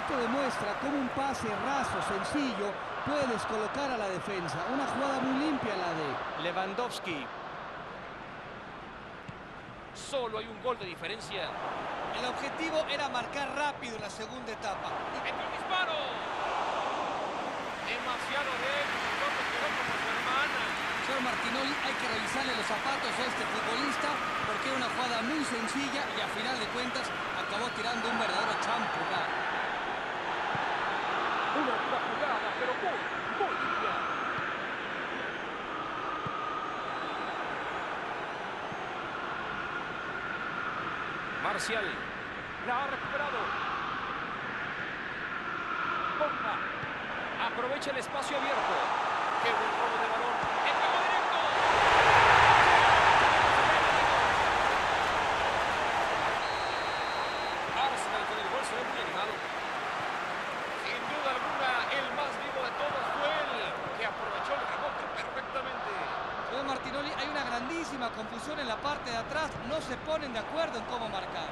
Esto demuestra cómo un pase raso, sencillo, puede descolocar a la defensa. Una jugada muy limpia la de Lewandowski. Solo hay un gol de diferencia. El objetivo era marcar rápido en la segunda etapa. ¡Metió el disparo! Demasiado débil, no se quedó como su hermana. Señor Martinoli, hay que revisarle los zapatos a este futbolista porque era una jugada muy sencilla y a final de cuentas acabó tirando un verdadero champurrado. Una dura jugada, pero muy limpia. Marcial. La ha recuperado. Pogba. Aprovecha el espacio abierto. ¡Qué buen robo de balón! ¡El pego directo! Arsenal con el gol se ve muy animado. Sin duda alguna, el más vivo de todos fue él, que aprovechó el rebote perfectamente. Señor Martinoli, hay una grandísima confusión en la parte de atrás. No se ponen de acuerdo en cómo marcar.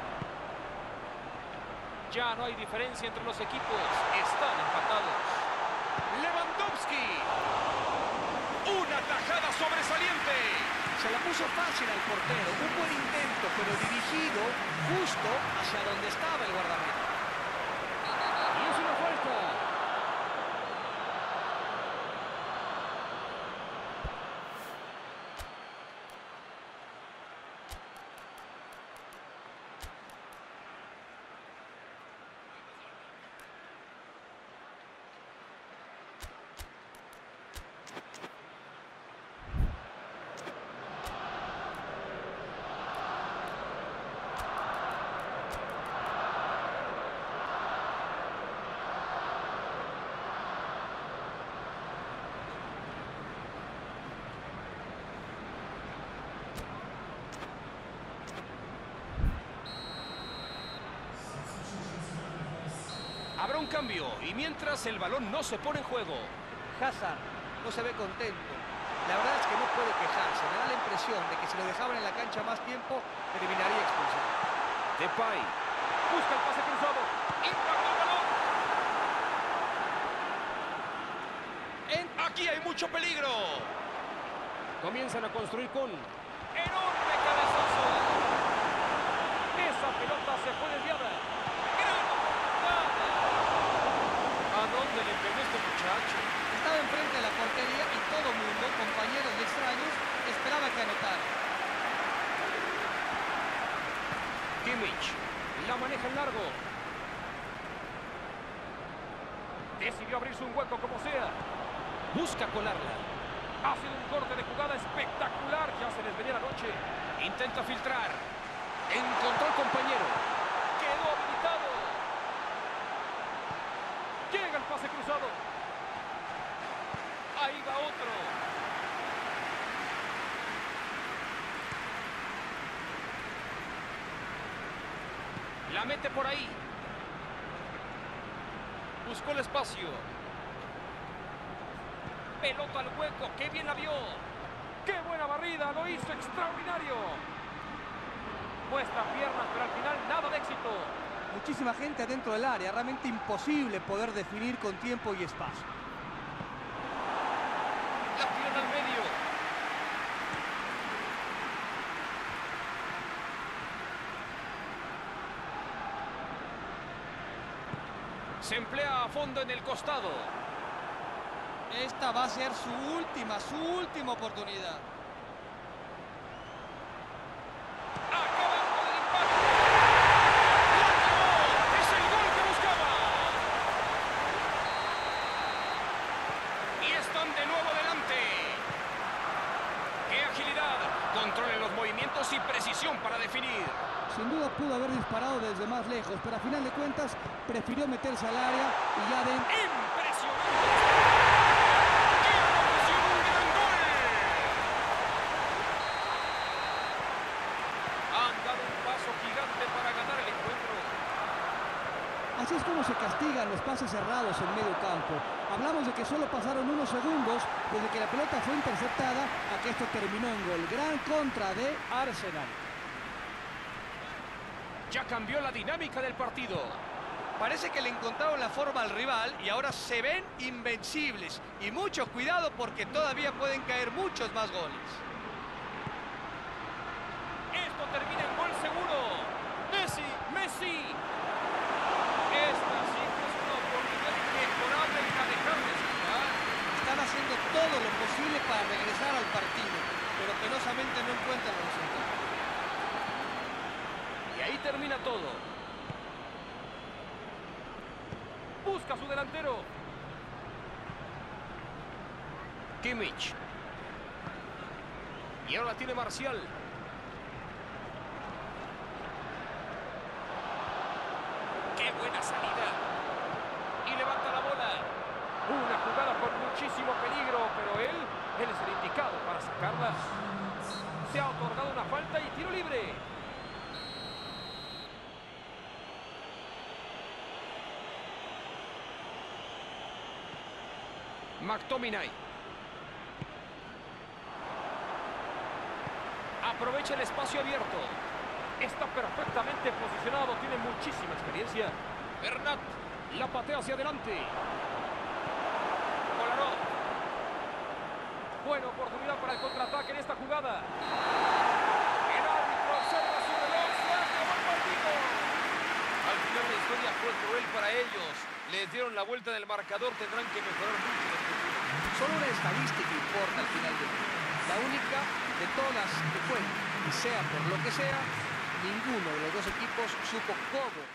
Ya no hay diferencia entre los equipos. Están empatados. Lewandowski. Una tajada sobresaliente. Se la puso fácil al portero. Un buen intento, pero dirigido justo hacia donde estaba el guardameta. Y es una falta. Habrá un cambio y mientras el balón no se pone en juego. Hazard no se ve contento. La verdad es que no puede quejarse. Me da la impresión de que si lo dejaban en la cancha más tiempo, terminaría expulsado. Depay. Busca el pase cruzado. Impacta el balón. Aquí hay mucho peligro. Comienzan a construir con enorme cabezazo. Esa pelota se fue desviada. ¡Gran jugada! ¿A dónde le pegó este muchacho? Estaba enfrente de la portería y todo mundo, compañeros y extraños, esperaba que anotara. Kimmich la maneja en largo. Decidió abrirse un hueco como sea. Busca colarla. Ha sido un corte de jugada espectacular. Ya se les venía la noche. Intenta filtrar. Encontró al compañero. Quedó habilitado. Llega el pase cruzado. Ahí va otro. La mete por ahí. Buscó el espacio. Pelota al hueco. ¡Qué bien la vio! ¡Qué buena barrida! ¡Lo hizo extraordinario! Muestra piernas, pero al final nada de éxito. Muchísima gente adentro del área. Realmente imposible poder definir con tiempo y espacio. La tiran al medio. Se emplea a fondo en el costado. Esta va a ser su última oportunidad. Acabando el impacto. ¡La tiró! ¡Es el gol que buscaba! Y están de nuevo delante. ¡Qué agilidad! Controlen los movimientos y precisión para definir. Sin duda pudo haber disparado desde más lejos, pero a final de cuentas prefirió meterse al área y ya de... ¡Impresionante! ¡Qué ocasión! ¡Un gran gol! Han dado un paso gigante para ganar el encuentro. Así es como se castigan los pases cerrados en medio campo. Hablamos de que solo pasaron unos segundos desde que la pelota fue interceptada a que esto terminó en gol. Gran contra de Arsenal. Ya cambió la dinámica del partido. Parece que le encontraron la forma al rival y ahora se ven invencibles. Y mucho cuidado porque todavía pueden caer muchos más goles. Esto termina en gol seguro. Messi, Messi. Esta sí que es una oportunidad inmejorable para dejar de escapar. Están haciendo todo lo posible para regresar al partido, pero penosamente no encuentran los resultados. Y ahí termina todo. Busca a su delantero. Kimmich. Y ahora la tiene Marcial. ¡Qué buena salida! Y levanta la bola. Una jugada con muchísimo peligro, pero él es el indicado para sacarla. Se ha otorgado una falta y tiro libre. McTominay. Aprovecha el espacio abierto. Está perfectamente posicionado, tiene muchísima experiencia. Bernat la patea hacia adelante. Kolarov. Buena oportunidad para el contraataque en esta jugada. El árbitro observa su reloj, se acabó el partido. Al final la historia fue cruel para ellos. Les dieron la vuelta del marcador, tendrán que mejorar mucho en el futuro. Solo una estadística importa al final del día. La única de todas las que juegan. Y sea por lo que sea, ninguno de los dos equipos supo cómo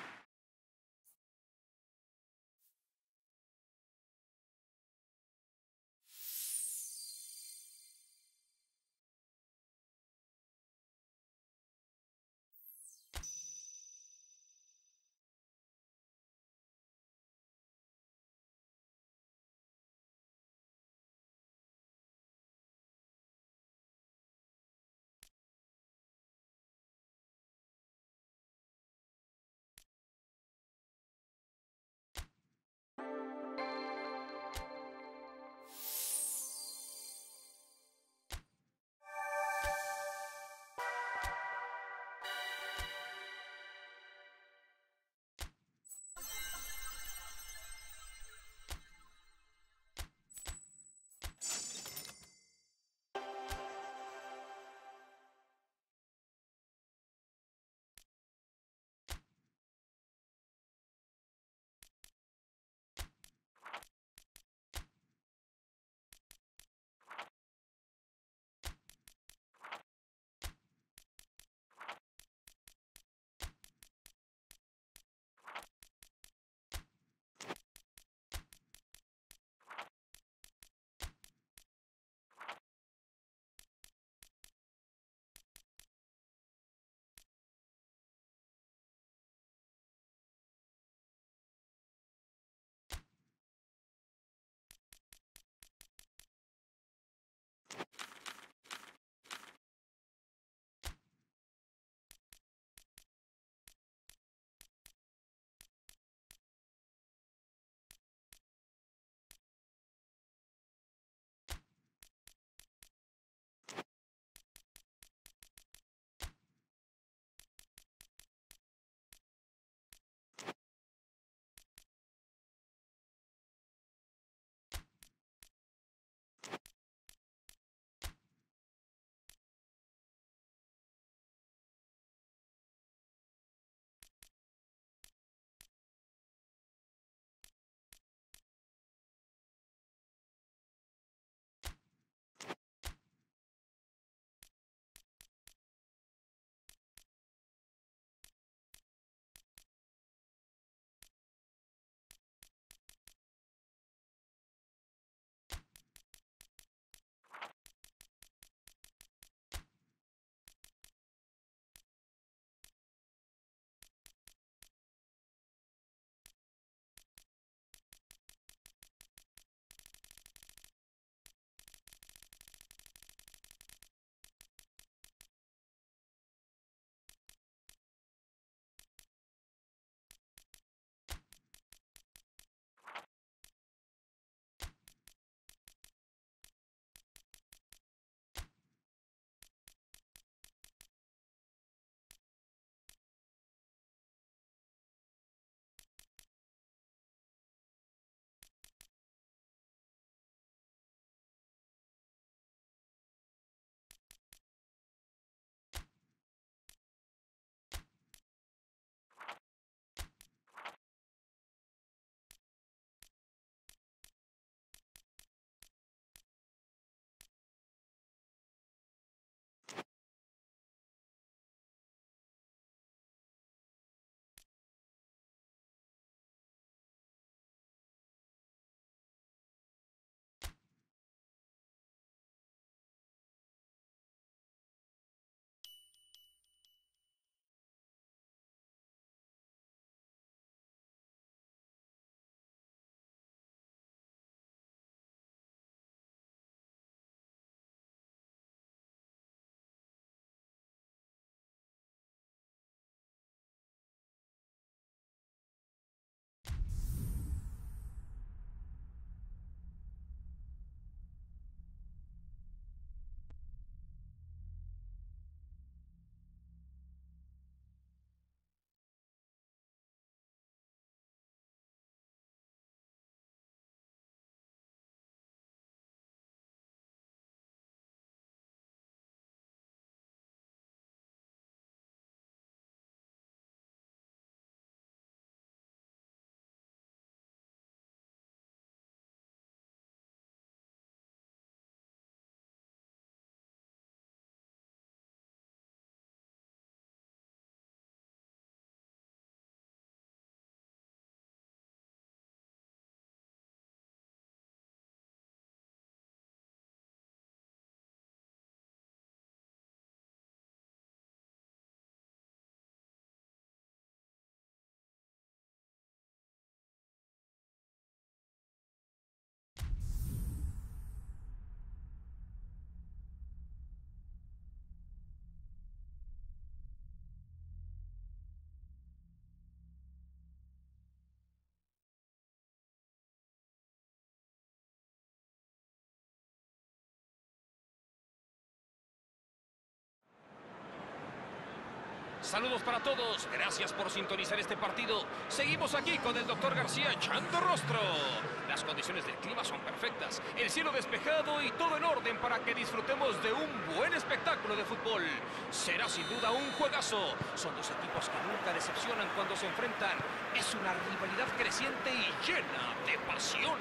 Saludos para todos, gracias por sintonizar este partido. Seguimos aquí con el doctor García echando rostro. Las condiciones del clima son perfectas, el cielo despejado y todo en orden para que disfrutemos de un buen espectáculo de fútbol. Será sin duda un juegazo. Son dos equipos que nunca decepcionan cuando se enfrentan. Es una rivalidad creciente y llena de pasión.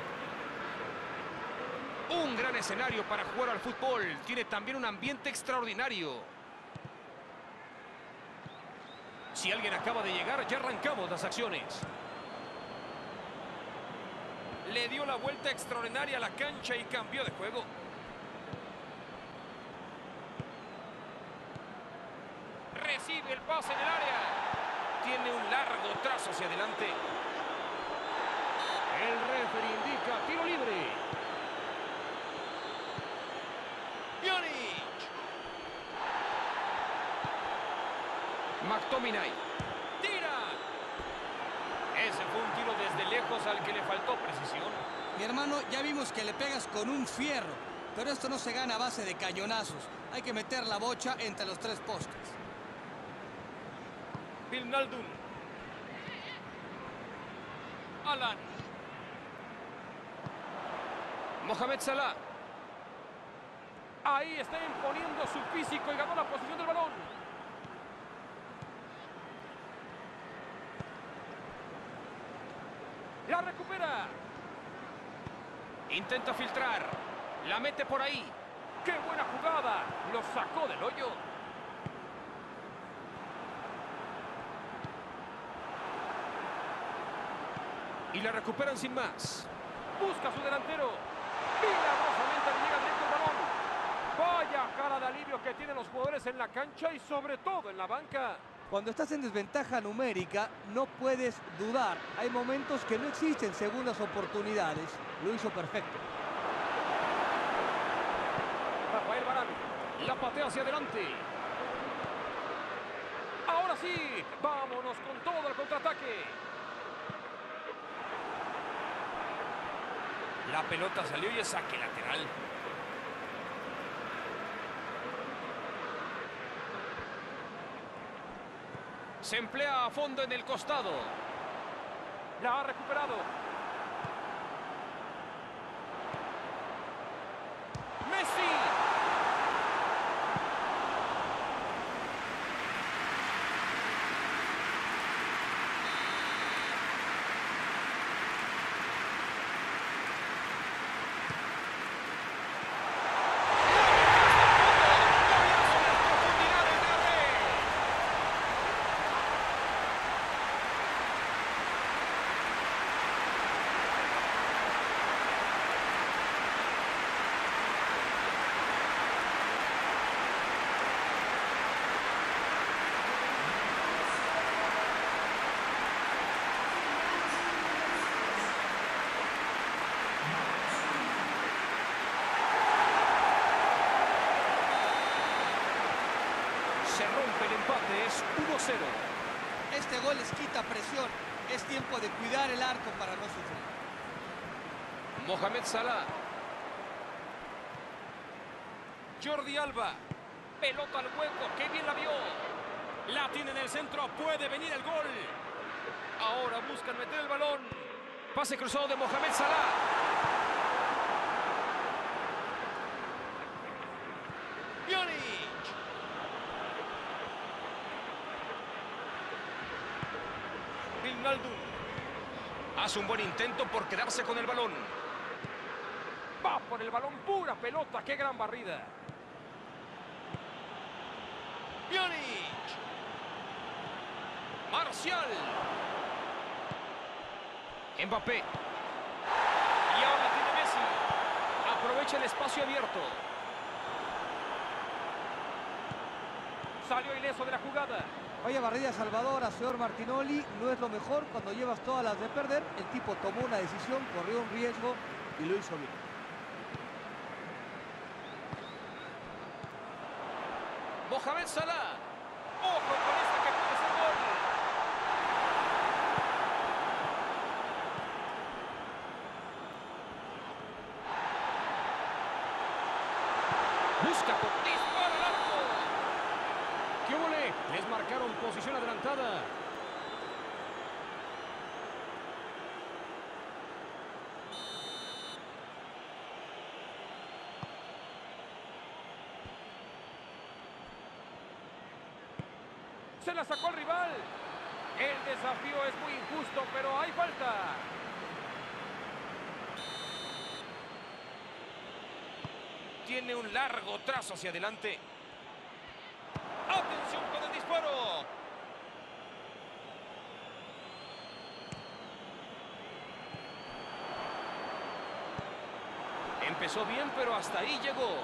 Un gran escenario para jugar al fútbol. Tiene también un ambiente extraordinario. Si alguien acaba de llegar, ya arrancamos las acciones. Le dio la vuelta extraordinaria a la cancha y cambió de juego. Recibe el pase en el área. Tiene un largo trazo hacia adelante. El referee indica tiro libre. Pjanic. McTominay. ¡Tira! Ese fue un tiro desde lejos al que le faltó precisión. Mi hermano, ya vimos que le pegas con un fierro, pero esto no se gana a base de cañonazos. Hay que meter la bocha entre los tres postes. Wijnaldum. Alan. Mohamed Salah. Ahí está imponiendo su físico y ganó la posición del balón. La recupera. Intenta filtrar. La mete por ahí. ¡Qué buena jugada! Lo sacó del hoyo. Y la recuperan sin más. Busca a su delantero. Milagrosamente le llega directo el balón. Vaya cara de alivio que tienen los jugadores en la cancha y sobre todo en la banca. Cuando estás en desventaja numérica, no puedes dudar. Hay momentos que no existen segundas oportunidades. Lo hizo perfecto. Rafael Varane. La patea hacia adelante. Ahora sí. Vámonos con todo el contraataque. La pelota salió y es saque lateral. Se emplea a fondo en el costado. La ha recuperado. ¡Messi! Se rompe el empate, es 1-0. Este gol les quita presión. Es tiempo de cuidar el arco para no sufrir. Mohamed Salah. Jordi Alba. Pelota al hueco, qué bien la vio. La tiene en el centro, puede venir el gol. Ahora buscan meter el balón. Pase cruzado de Mohamed Salah. Pjanic. Wijnaldum. Hace un buen intento por quedarse con el balón. Va por el balón, pura pelota, qué gran barrida. Pjanic. Marcial. Mbappé. Y ahora tiene Messi. Aprovecha el espacio abierto. Salió ileso de la jugada. Vaya barrida salvadora, señor Martinoli. No es lo mejor cuando llevas todas las de perder. El tipo tomó una decisión, corrió un riesgo y lo hizo bien. Mohamed Salah. Ojo con esta que puede ser gol. Busca con disparo al arco. ¡Qué volé! Les marcaron posición adelantada. Se la sacó el rival. El desafío es muy injusto, pero hay falta. Tiene un largo trazo hacia adelante. ¡Atención con el disparo! Empezó bien, pero hasta ahí llegó.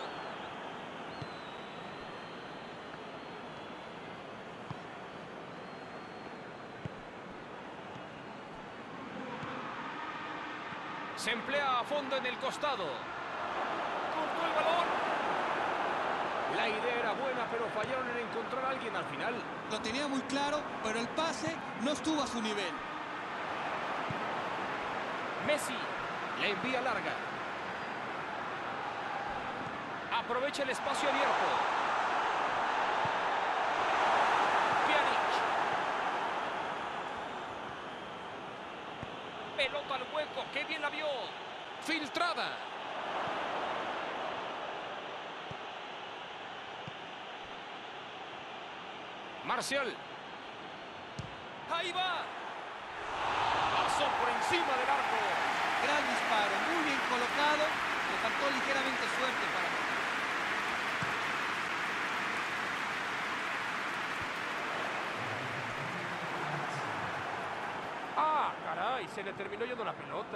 Se emplea a fondo en el costado. Cortó el balón. La idea era buena, pero fallaron en encontrar a alguien al final. Lo tenía muy claro, pero el pase no estuvo a su nivel. Messi le envía larga. Aprovecha el espacio abierto. Pjanic. Pelota al hueco. ¡Qué bien la vio! Filtrada. Marcial. Ahí va. Pasó por encima del arco. Gran disparo, muy bien colocado. Le faltó ligeramente suerte para mí. ¡Ah, caray! Se le terminó yendo la pelota.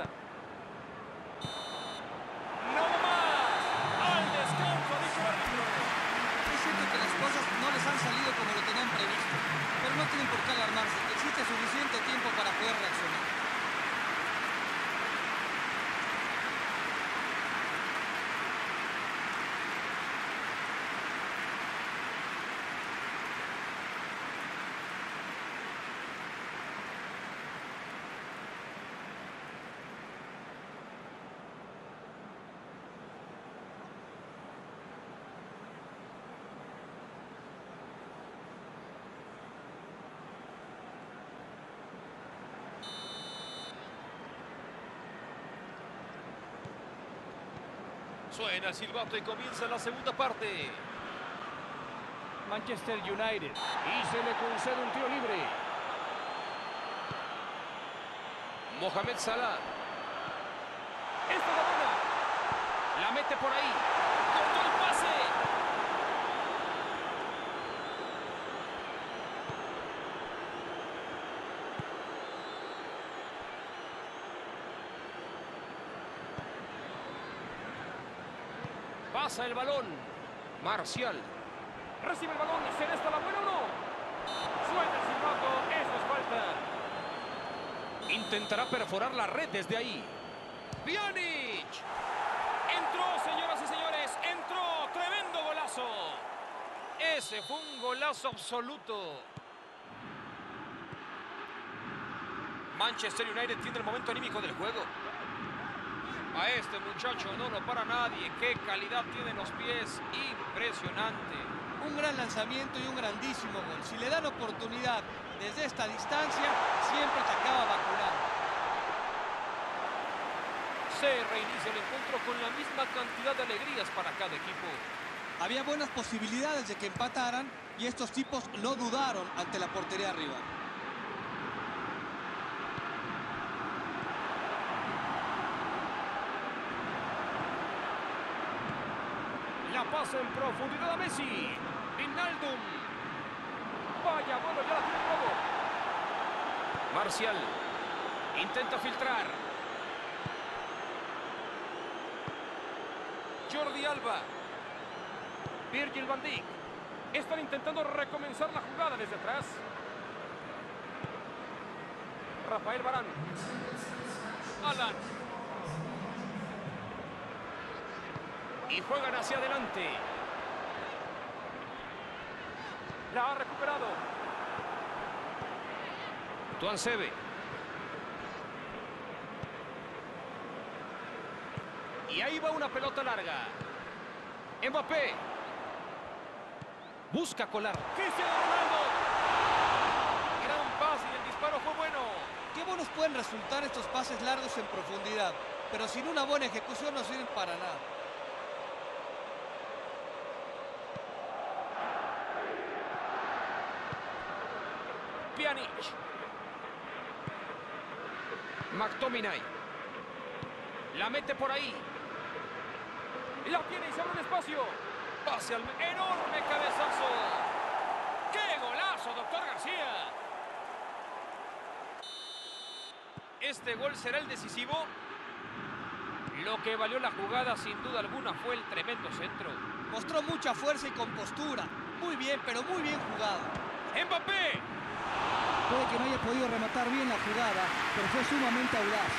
¡No más! ¡Al descanso, dice el árbitro! Es cierto que las cosas no les han salido como lo tenían previsto, pero no tienen por qué alarmarse. Existe suficiente tiempo para poder reaccionar. Suena el silbato y comienza la segunda parte. Manchester United. Y se le concede un tiro libre. Mohamed Salah. ¡Esta es la buena! La mete por ahí. ¡Cortó el pase! Pasa el balón. Marcial. Recibe el balón. ¿Será esta la buena o no? Suena el silbato. Eso es falta. Intentará perforar la red desde ahí. Pjanic. Entró, señoras y señores. Entró. Tremendo golazo. Ese fue un golazo absoluto. Manchester United tiene el momento anímico del juego. A este muchacho no lo para nadie. Qué calidad tiene en los pies. Impresionante. Un gran lanzamiento y un grandísimo gol. Si le dan oportunidad desde esta distancia, siempre te acaba vacunando. Se reinicia el encuentro con la misma cantidad de alegrías para cada equipo. Había buenas posibilidades de que empataran y estos tipos no dudaron ante la portería rival. La pasa en profundidad a Messi. Wijnaldum. Vaya, bueno, ya la tiene todo. Marcial. Intenta filtrar. Jordi Alba. Virgil van Dijk. Están intentando recomenzar la jugada desde atrás. Rafael Varane. Alan. Y juegan hacia adelante. La ha recuperado. Tuansebe. Y ahí va una pelota larga. Mbappé. Busca colar. Cristiano Ronaldo. buenos pueden resultar estos pases largos en profundidad, pero sin una buena ejecución no sirven para nada. Pjanic. McTominay. La mete por ahí. La tiene y se abre un espacio. Pase al... ¡Enorme cabezazo! ¡Qué golazo, doctor García! ¿Este gol será el decisivo? Lo que valió la jugada, sin duda alguna, fue el tremendo centro. Mostró mucha fuerza y compostura. Muy bien, pero muy bien jugado. ¡Mbappé! Puede que no haya podido rematar bien la jugada, pero fue sumamente audaz.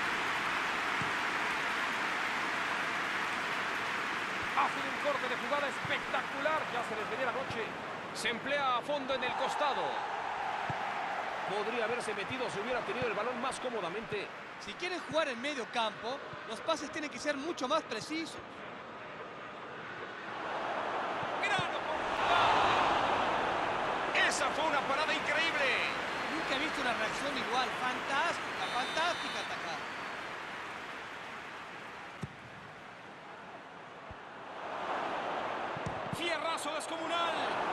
Ha sido un corte de jugada espectacular. Ya se les venía la noche. Se emplea a fondo en el costado. Podría haberse metido si hubiera tenido el balón más cómodamente. Si quieren jugar en medio campo, los pases tienen que ser mucho más precisos. ¡Gran oportunidad! ¡Esa fue una parada increíble! Nunca he visto una reacción igual. Fantástica, fantástica atacada. ¡Fierrazo descomunal!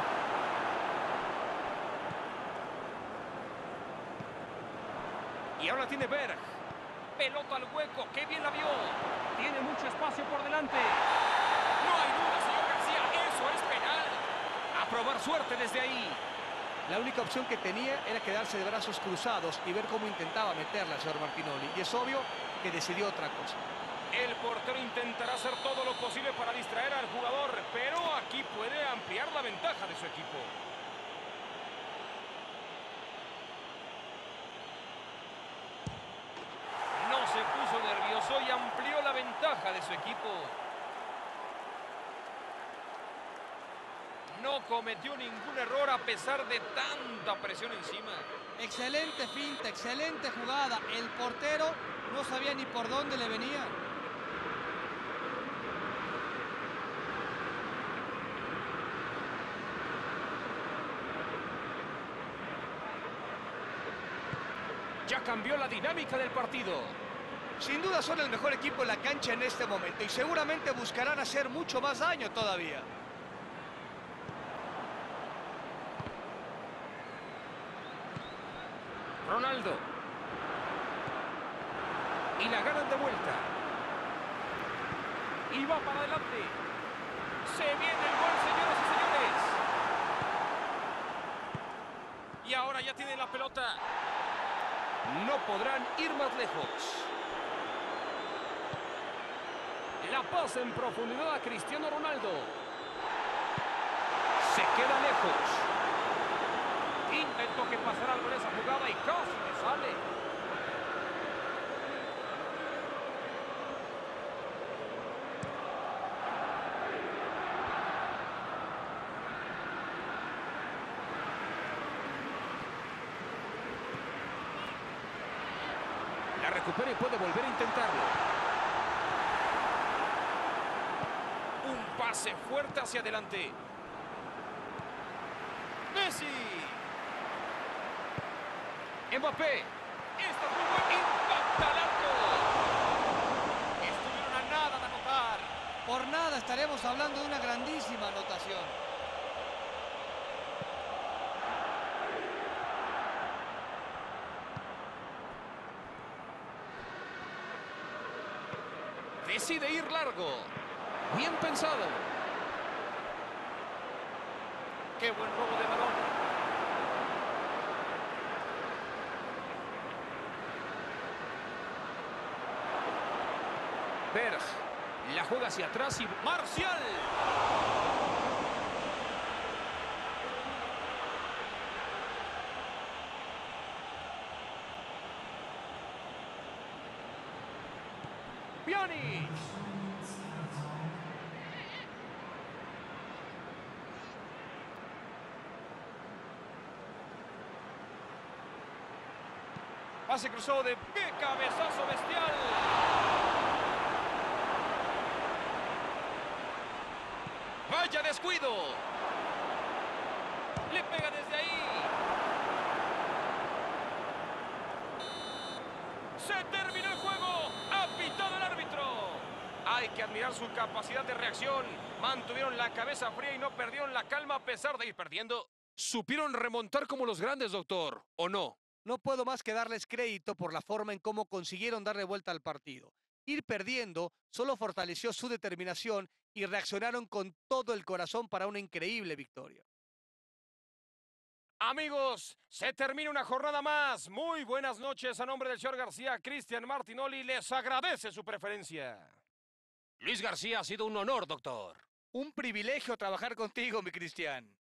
Y ahora tiene Berg. Pelota al hueco. ¡Qué bien la vio! Tiene mucho espacio por delante. No hay duda, señor García. Eso es penal. A probar suerte desde ahí. La única opción que tenía era quedarse de brazos cruzados y ver cómo intentaba meterla el señor Martinoli. Y es obvio que decidió otra cosa. El portero intentará hacer todo lo posible para distraer al jugador, pero aquí puede ampliar la ventaja de su equipo. No se puso nervioso y amplió la ventaja de su equipo. No cometió ningún error a pesar de tanta presión encima. Excelente finta, excelente jugada. El portero no sabía ni por dónde le venía. Ya cambió la dinámica del partido. Sin duda son el mejor equipo en la cancha en este momento y seguramente buscarán hacer mucho más daño todavía. Ronaldo. Y la ganan de vuelta. Y va para adelante. Se viene el gol, señoras y señores. Y ahora ya tienen la pelota. No podrán ir más lejos. La pasa en profundidad a Cristiano Ronaldo. Se queda lejos. Intentó que pasara algo en esa jugada y casi le sale. La recupera y puede volver a intentarlo. Un pase fuerte hacia adelante. Messi. Mbappé. Esta jugada impacta al arco. Estuvieron a nada de anotar. Por nada estaremos hablando de una grandísima anotación. Decide ir largo. Bien pensado. Qué buen robo de balón. Berg. La juega hacia atrás y Marcial. Pjanic. Pase cruzado de... ¡Qué cabezazo bestial! ¡Vaya descuido! Le pega desde ahí. ¡Se terminó el juego! ¡Ha pitado el árbitro! Hay que admirar su capacidad de reacción. Mantuvieron la cabeza fría y no perdieron la calma a pesar de ir perdiendo. Supieron remontar como los grandes, doctor, ¿o no? No puedo más que darles crédito por la forma en cómo consiguieron darle vuelta al partido. Ir perdiendo solo fortaleció su determinación y reaccionaron con todo el corazón para una increíble victoria. Amigos, se termina una jornada más. Muy buenas noches. A nombre del señor García, Cristian Martinoli les agradece su preferencia. Luis García, ha sido un honor, doctor. Un privilegio trabajar contigo, mi Cristian.